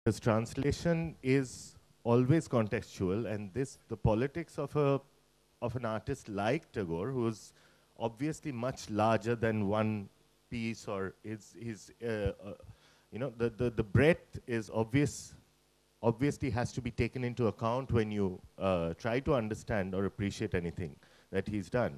Because translation is always contextual, and the politics of an artist like Tagore, who's obviously much larger than one piece, or the breadth is obviously has to be taken into account when you try to understand or appreciate anything that he's done.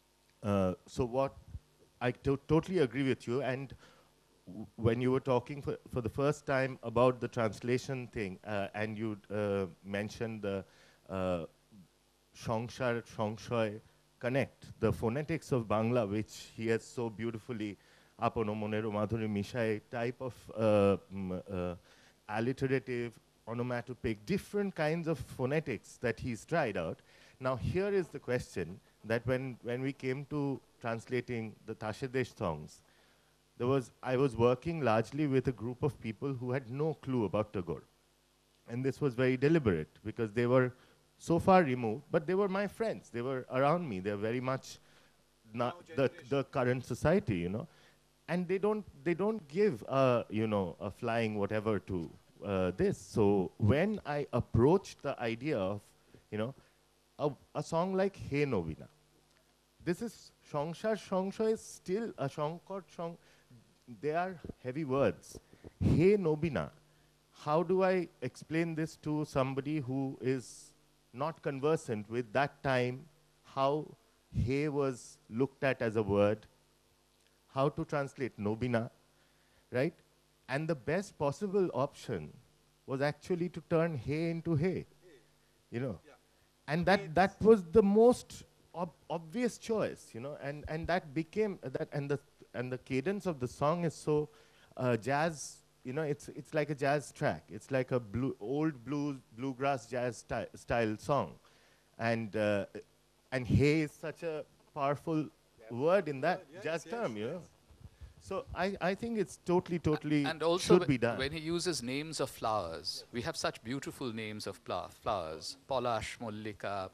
So what totally agree with you. And when you were talking for the first time about the translation thing, and you mentioned the uh, Shongshar, Shongshoy connect, the phonetics of Bangla, which he has so beautifully, Apono Monero Madhuri Mishai type of alliterative, onomatopoeic, different kinds of phonetics that he's tried out. Now here is the question that when we came to translating the Tashadesh songs, I was working largely with a group of people who had no clue about Tagore. And this was very deliberate because they were so far removed, but they were my friends. They were around me. They're very much not the current society, and they don't give a flying whatever to this. So when I approached the idea of you know a song like Hey Novina, this is Shongshar. Shongsha is still a Shongkot Shong. They are heavy words. Hey Nobina, how do I explain this to somebody who is not conversant with that time, how hey was looked at as a word, how to translate Nobina, right? And the best possible option was actually to turn hey into hey, you know. And that was the most obvious choice, and that became that, and the cadence of the song is so jazz, it's like a jazz track. It's like a old bluegrass jazz style song, and hey is such a powerful word in that jazz term. So I think it's totally And also, should be done. when he uses names of flowers, we have such beautiful names of flowers, Polash, Mollika.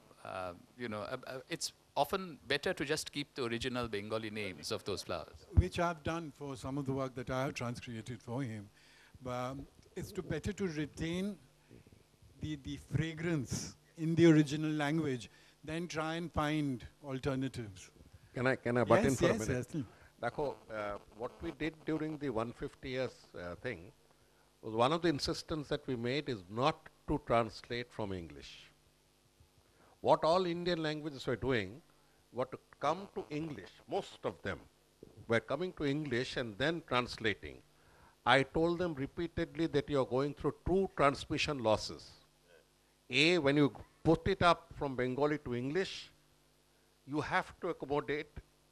It's often better to just keep the original Bengali names of those flowers. Which I've done for some of the work that I have transcreated for him. But it's to better to retain the fragrance in the original language than try and find alternatives. Can I butt in Yes, for a yes, minute? yes. Dakho, what we did during the 150 years thing was one of the insistence that we made is not to translate from English. What all Indian languages were doing were to come to English, most of them were coming to English and then translating. I told them repeatedly that you are going through two transmission losses. A, when you put it up from Bengali to English, you have to accommodate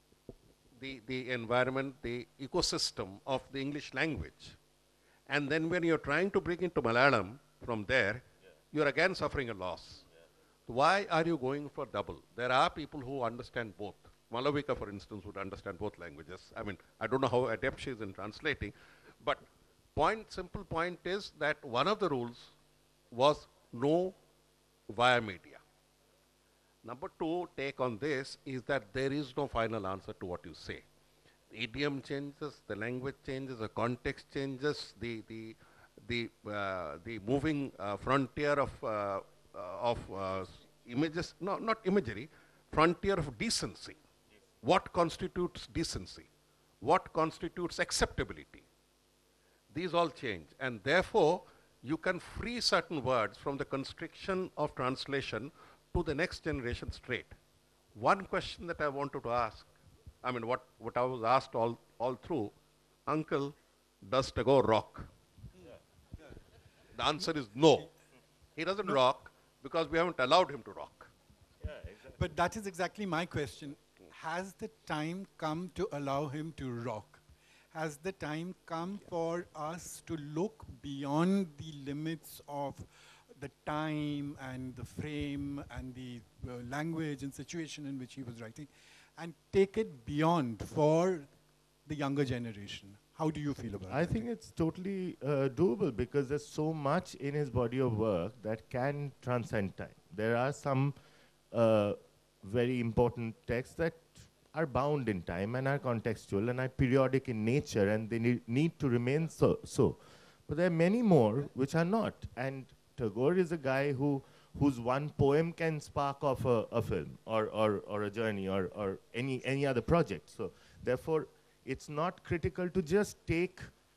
the environment, the ecosystem of the English language. And then when you're trying to bring into Malayalam from there, you're again suffering a loss. Why are you going for double? There are people who understand both. Malavika, for instance, would understand both languages. I mean, I don't know how adept she is in translating, but simple point is that one of the rules was no via media. Number two take on this is that there is no final answer to what you say. The idiom changes, the language changes, the context changes, the moving frontier of images, no, not imagery, frontier of decency. What constitutes decency? What constitutes acceptability? These all change, and therefore you can free certain words from the constriction of translation to the next generation straight. One question that I wanted to ask, I mean, what I was asked all through, Uncle, does Tagore rock? The answer is no. He doesn't rock because we haven't allowed him to rock. But that is exactly my question. Has the time come to allow him to rock? Has the time come for us to look beyond the limits of the time and the frame and the language and situation in which he was writing and take it beyond for the younger generation? How do you feel about it? I think it's totally doable because there's so much in his body of work that can transcend time. There are some very important texts that are bound in time and are contextual and are periodic in nature, and they need to remain so. but there are many more which are not. And Tagore is a guy whose one poem can spark off a film or a journey or any other project. So therefore, it's not critical to just take,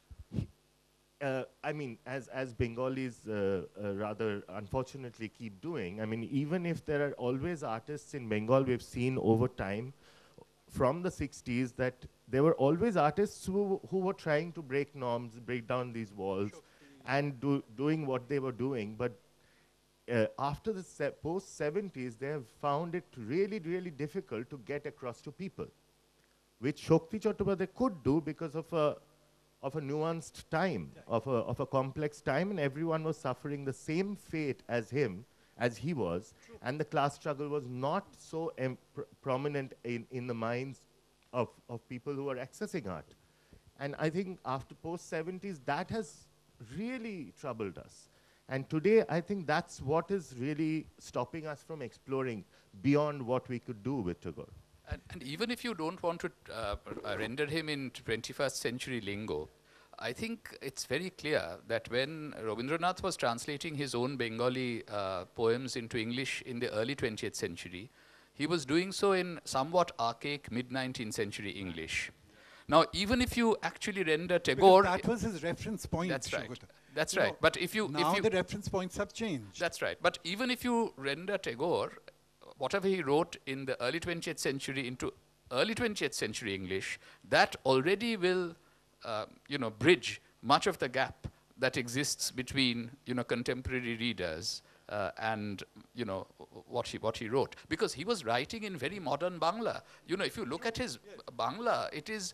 I mean, as Bengalis rather unfortunately keep doing, I mean, even if there are always artists in Bengal, we've seen over time from the 60s that there were always artists who were trying to break norms, break down these walls, and doing what they were doing. But after the post-70s, they have found it really, really difficult to get across to people, which Shakti Chattopadhyay could do because of a nuanced time, of a complex time, and everyone was suffering the same fate as him, as he was, and the class struggle was not so prominent in the minds of people who are accessing art. And I think after post-70s, that has really troubled us. And today, I think that's what is really stopping us from exploring beyond what we could do with Tagore. And even if you don't want to render him in 21st century lingo, I think it's very clear that when Rabindranath was translating his own Bengali poems into English in the early 20th century, he was doing so in somewhat archaic mid-19th century English. Now, even if you actually render Tagore... Because that was his reference point. That's right. Shogota. That's right. But if you... Now the reference points have changed. That's right. But even if you render Tagore, whatever he wrote in the early 20th century into early 20th century English, that already will, bridge much of the gap that exists between, contemporary readers and, what he wrote. Because he was writing in very modern Bangla. If you look at his Bangla, it is,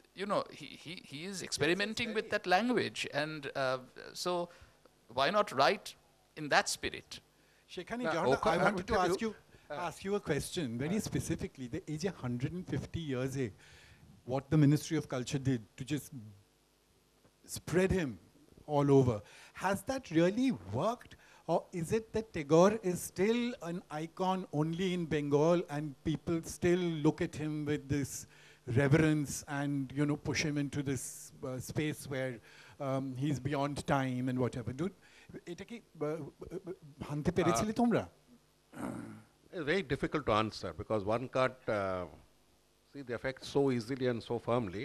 he is experimenting with that language. And so why not write in that spirit? Shekhani Now, John, I I wanted to will ask you a question very specifically. The age of 150 years, what the Ministry of Culture did to just spread him all over, has that really worked? Or is it that Tagore is still an icon only in Bengal and people still look at him with this reverence and, push him into this space where he's beyond time and whatever? এটা কি ভাঙতে পেরেছিলে তোমরা? It's very difficult to answer because one can't see the effect so easily and so firmly.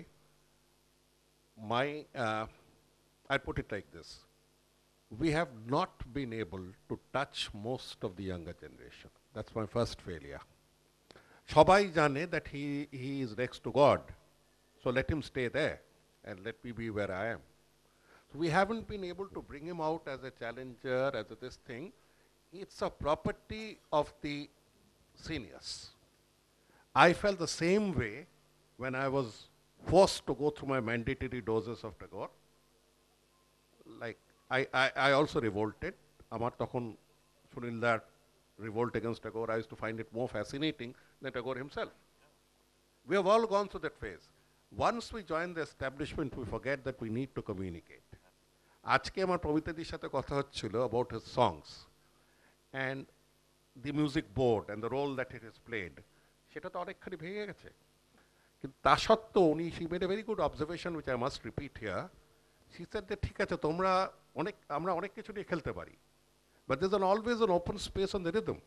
I'd put it like this. We have not been able to touch most of the younger generation. That's my first failure. Shobai jane that he is next to God. So let him stay there and let me be where I am. So we haven't been able to bring him out as a challenger, as this thing. It's a property of the seniors. I felt the same way when I was forced to go through my mandatory doses of Tagore. Like, I also revolted. Amar tokhon Sunildar revolt against Tagore, I used to find it more fascinating than Tagore himself. We have all gone through that phase. Once we join the establishment, we forget that we need to communicate. আজকে আমার প্রমিতাদির সাথে কথা হচ্ছিল about his songs and the music board and the role that it has played. সেটা তো অনেকখানি ভেঙে গেছে। কিন্তু তা সত্ত্বেও উনি she made a very good observation which I must repeat here. She said that ঠিক আছে আমরা অনেক কিছু নিয়ে খেলতে পারি, but there's always an open space on the rhythm.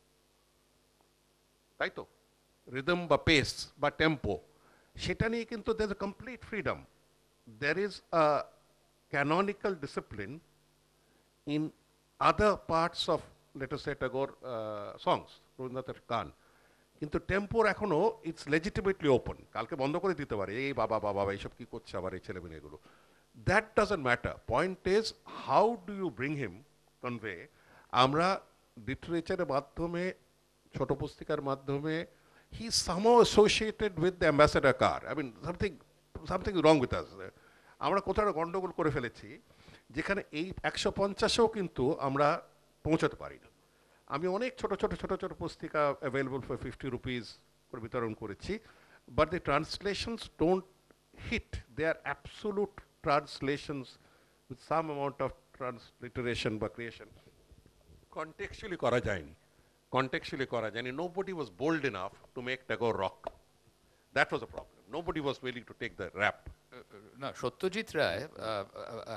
তাই তো? Rhythm বা pace বা tempo. সেটা নিয়ে কিন্তু there's a complete freedom. There is a canonical discipline in other parts of, let us say, Tagore songs, রবীন্দ্রনাথের গান। কিন্তু টেম্পোর এখনো ইটস লেজিটিমেটলি ওপেন, কালকে বন্ধ করে দিতে পারে, এই বাবা এইসব কি করছে আবার এই ছেলেমেয়েগুলো। That doesn't matter, point is how do you bring him convey. আমরা লিটারেচারের মাধ্যমে, ছোট পুস্তিকার মাধ্যমে, he is somehow associated with the Ambassador car. I mean something wrong with us. আমরা কোথাও গন্ডগোল করে ফেলেছি যেখানে এই 150-এও কিন্তু আমরা পৌঁছাতে পারি না। আমি অনেক ছোট ছোট পুস্তিকা অ্যাভেলেবল ফর 50 রুপিস করে বিতরণ করেছি, but the translations don't hit. They are absolute translations with some amount of transliteration বা ক্রিয়েশন। কন্টেক্সচুয়ালি করা যায়নি, Nobody was bold enough to make Tagore rock. That was a problem. Nobody was willing to take the rap. No, Satyajit Ray had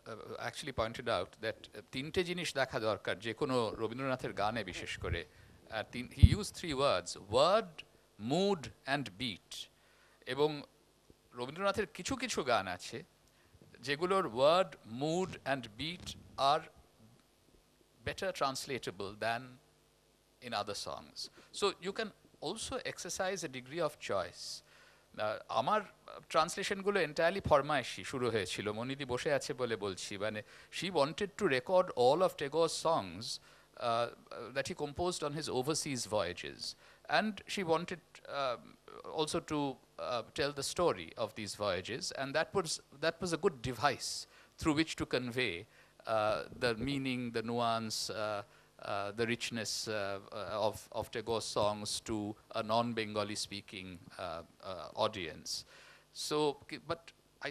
actually pointed out that তিনটে জিনিস দেখা দরকার যে কোনো রবীন্দ্রনাথের গানে বিশেষ করে he used 3 words word mood and beat এবং রবীন্দ্রনাথের কিছু কিছু গান আছে যেগুলোর word mood and beat are better translatable than in other songs. So you can also exercise a degree of choice. আমার ট্রান্সলেশনগুলো এন্টায়ারলি ফরমাইশি শুরু হয়েছিল মনিদি বসে আছে বলে বলছি মানে she wanted to record all of Tagore's songs that he composed on his overseas voyages and she wanted also to tell the story of these voyages and that was a good device through which to convey the meaning, the nuance, the richness of Tagore's songs to a non-Bengali speaking audience. So, but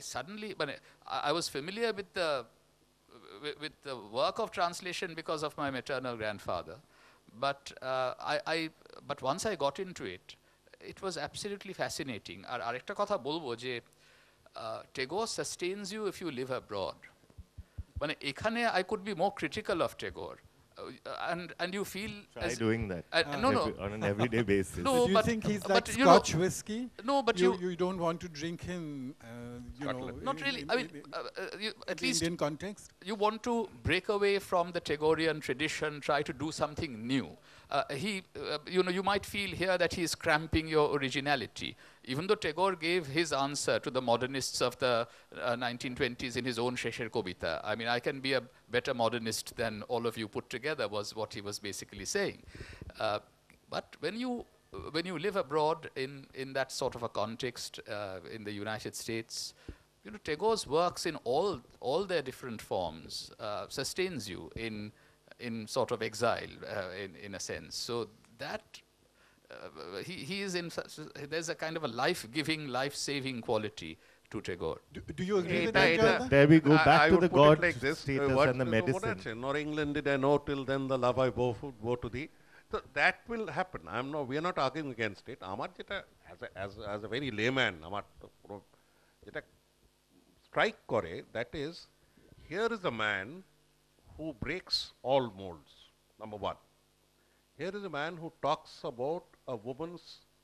I was familiar with the work of translation because of my maternal grandfather. But but once I got into it, it was absolutely fascinating. আরেকটা কথা বলবো যে Tagore sustains you if you live abroad. মানে এখানে I could be more critical of Tagore. And you feel Try doing that no on an everyday basis. No, So do you but- think he's but like you know- Scotch whiskey? No, but you don't want to drink him, you know, not really. I mean, at the least Indian context. you want to break away from the Tagorean tradition, try to do something new. You might feel here that he is cramping your originality. Even though Tagore gave his answer to the modernists of the 1920s in his own Shesher Kobita. I mean, I can be a better modernist than all of you put together was what he was basically saying. But when you live abroad in that sort of a context in the United States, Tagore's works in all their different forms sustains you in sort of exile in a sense. So that he is there's a kind of a life-giving, life-saving quality to Tagore. Do you agree with Eta- that, eta- Jayanta? There we go back I to would the put God it like this, status what and the is the medicine. word? Nor England did I know till then the love I bore to thee. So that will happen. We are not arguing against it. আমার যেটা as a very layman আমার যেটা strike করে that is here is a man who breaks all molds. Number one. Here is a man who talks about a woman's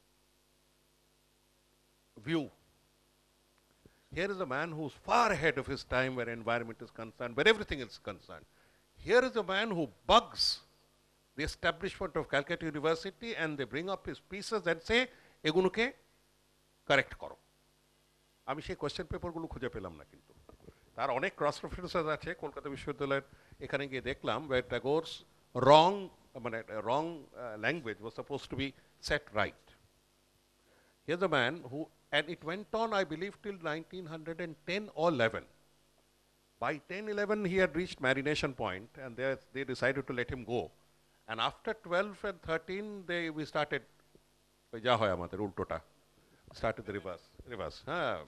view. Here is a man who's far ahead of his time where environment is concerned, where everything is concerned. Here is a man who bugs the establishment of Calcutta University and they bring up his pieces and say, এগুলোকে correct করো। আমি সেই question পেপারগুলো খুঁজে পেলাম না কিন্তু তার অনেক ক্রস রেফারেন্সেস আছে কলকাতা বিশ্ববিদ্যালয়ের এখানে গিয়ে দেখলাম where Tagore's wrong language was supposed to be set right. Here's a man who, and it went on, I believe, till 1910 or 11. By 10-11, he had reached marination point, and they decided to let him go. And after 12 and 13, we started, started the reverse.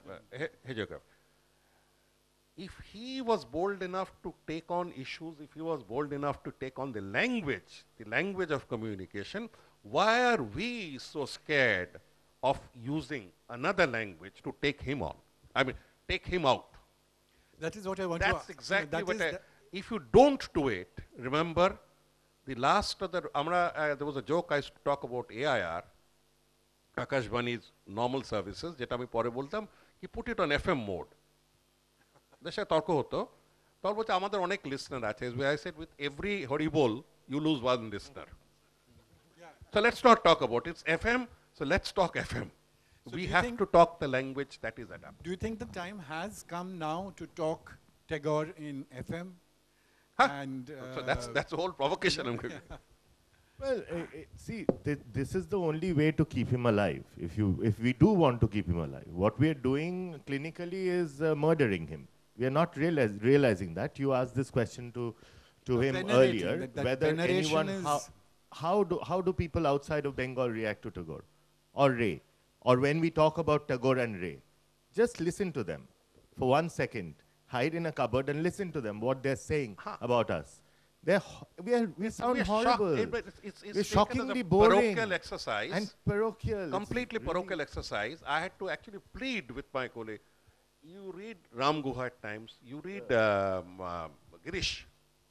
If he was bold enough to take on issues, if he was bold enough to take on the language of communication, why are we so scared of using another language to take him on? I mean, take him out. That is what I want That's to exactly that what is the- if you don't do it, remember the last of the, there was a joke I used to talk about AIR, Akashvani's normal services, যেটা আমি পরে বলতাম, he put it on FM mode. দেশে তর্ক হতো, তখন বলছে আমাদের অনেক লিসনার আছে, I said with every Horibol, you lose one listener. So let's not talk about it. It's FM, so let's talk FM. So We do you have think- to talk the language that is adapted. Do you think the time has come now to talk Tagore in FM? Huh? And So that's the whole provocation I'm giving. Well, see, this is the only way to keep him alive. If we do want to keep him alive, what we are doing clinically is murdering him. We are not realizing that. You asked this question to him venerating, earlier, that whether veneration anyone, is- how do people outside of Bengal react to Tagore or Ray? Or when we talk about Tagore and Ray, just listen to them for 1 second. Hide in a cupboard and listen to them, what they're saying about us. We sound We are horrible. shocked. It's We're taken as a shockingly boring. parochial exercise. And parochial. It's Completely really- parochial exercise. I had to actually plead with my colleague. you read Ram Guha at times, you read Girish.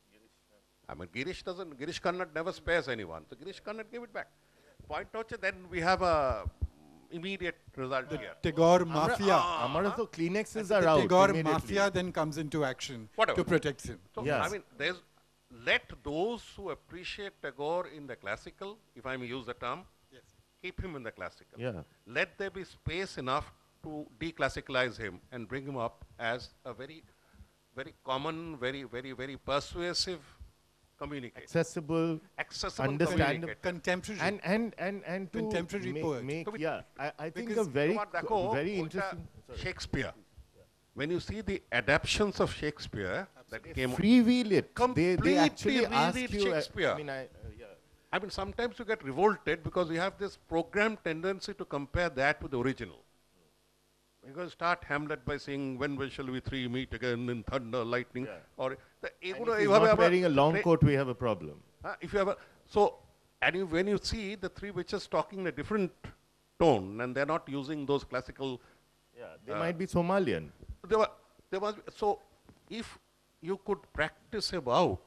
I mean, Girish Karnad never spares anyone. So Girish Karnad gave it back. Point out, then we have a immediate result here. Tagore Mafia. Amara, so Kleenexes The are out Tagore immediately. Mafia then comes into action Whatever. to protect him. So, Yes. I mean, let those who appreciate Tagore in the classical, if I may use the term, Yes. keep him in the classical. Yeah. Let there be space enough to declassicalize him and bring him up as a very, very common, very persuasive communicator. Accessible, Accessible understandable. communicator. Contemporary. and to Contemporary poet. make So we- yeah, I think a because very Kumar Dako, very ulta interesting Shakespeare. When you see the adaptations of Shakespeare that came, freewheel it. Completely They actually ask reread you. Shakespeare. I mean, yeah. I mean, sometimes you get revolted because you have this programmed tendency to compare that with the original. You're going to start Hamlet by saying, when shall we three meet again in thunder, lightning? Yeah. Or And you if know, he's you have not a- wearing a long tra- coat, we have a problem. if you have a, so, and when you see the three witches talking in a different tone, and they're not using those classical, Yeah, they might be Somalian. there must be, so if you could practice him out,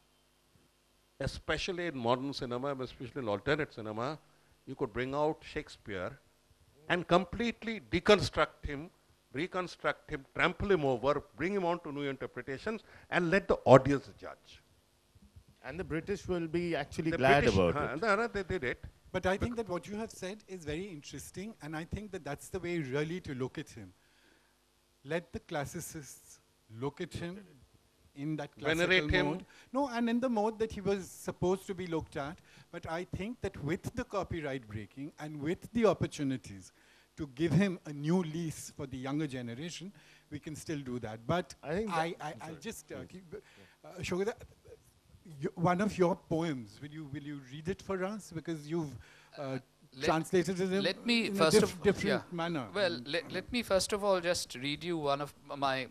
especially in modern cinema, especially in alternate cinema, you could bring out Shakespeare and completely deconstruct him, reconstruct him, trample him over, bring him on to new interpretations, and let the audience judge. And the British will be actually The glad British, about it. They did it. But I think that what you have said is very interesting, and I think that that's the way really to look at him. Let the classicists look at him in that classical Venerate him. mode. No, and in the mode that he was supposed to be looked at. But I think that with the copyright breaking and with the opportunities to give him a new lease for the younger generation, we can still do that. But I think I'll just Shogada, one of your poems, will you read it for us? Because you've translated it Let me in first a of different manner. Well, let me first of all just read you one of my,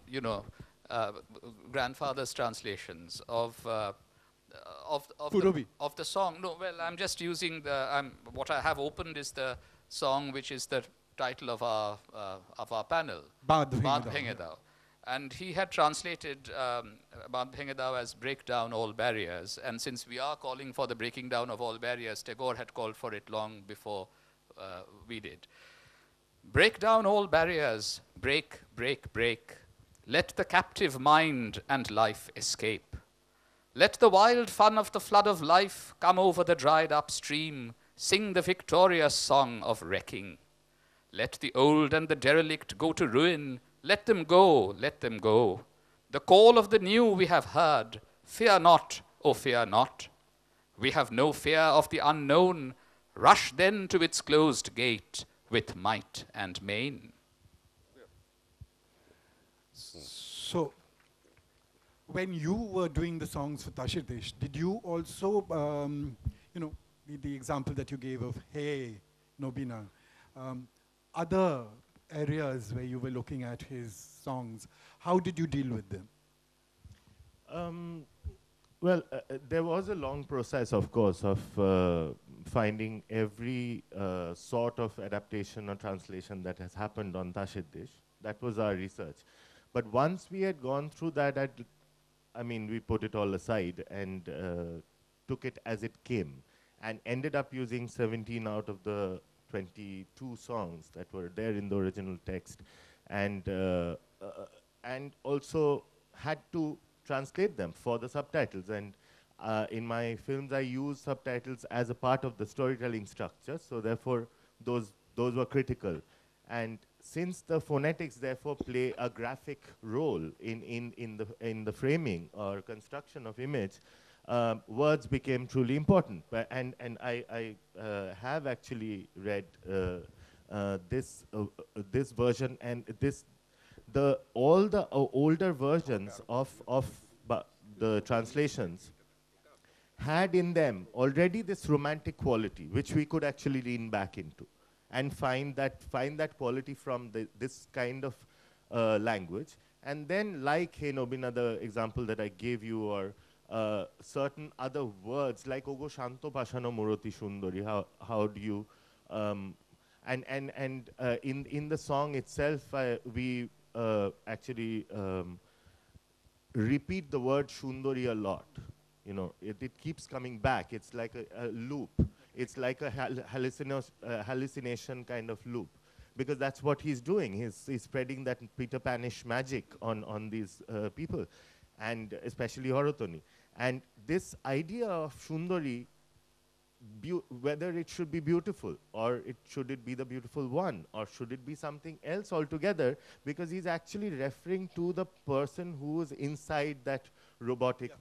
grandfather's translations of Purobi. of the song. No, well, I'm just using what I have opened is the song which is the title of our panel, Baad Baad Bhenge Bhenge Dao. And he had translated Baad Bhenge Dao as break down all barriers. And since we are calling for the breaking down of all barriers, Tagore had called for it long before we did. Break down all barriers, break, break, break. Let the captive mind and life escape. Let the wild fun of the flood of life come over the dried up stream, sing the victorious song of wrecking. Let the old and the derelict go to ruin, let them go, let them go. The call of the new we have heard, fear not, oh fear not. We have no fear of the unknown, rush then to its closed gate with might and main. So, when you were doing the songs for Tashir Desh, did you also, the example that you gave of Hey, Nobina, other areas where you were looking at his songs, how did you deal with them? Well, there was a long process, of course, of finding every sort of adaptation or translation that has happened on Tashir Desh. That was our research. But once we had gone through that, we put it all aside and took it as it came and ended up using 17 out of the 22 songs that were there in the original text, and also had to translate them for the subtitles. And in my films, I use subtitles as a part of the storytelling structure, so therefore those were critical. And since the phonetics therefore play a graphic role in the framing or construction of image, words became truly important. And I have actually read this version, and all the older versions of the translations had in them already this romantic quality, which we could actually lean back into and find that quality from this kind of language. And then, like Hey Nobina, the example that I gave you, or certain other words like Ogo Shanto Pashano Muroti Sundari, how do you, in the song itself, we actually repeat the word Shundari a lot. You know, it keeps coming back. It's like a loop. It's like a hallucination kind of loop. Because that's what he's doing. He's spreading that Peter Panish magic on these people, and especially Horotoni. And this idea of Shundari, whether it should be beautiful, or should it be the beautiful one, or should it be something else altogether, because he's actually referring to the person who is inside that robotic,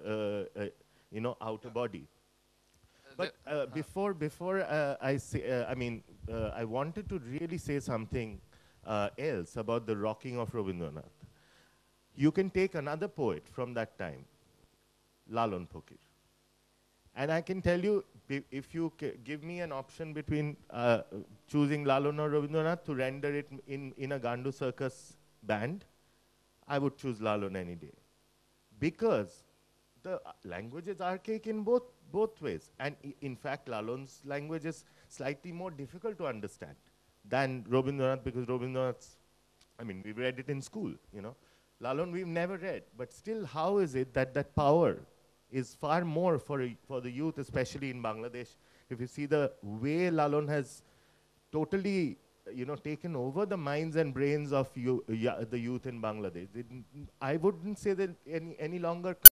outer body. But before I say, I wanted to really say something else about the rocking of Rabindranath. You can take another poet from that time, Lalon Phokir. And I can tell you, if you give me an option between choosing Lalon or Rabindranath to render it in a Gandu Circus band, I would choose Lalon any day. Because the language is archaic in both ways. And in fact, Lalon's language is slightly more difficult to understand than Rabindranath, because Rabindranath's, we've read it in school, you know. Lalon we've never read, but still, how is it that that power is far more for the youth, especially in Bangladesh? If you see the way Lalon has totally, taken over the minds and brains of the youth in Bangladesh, I wouldn't say that any longer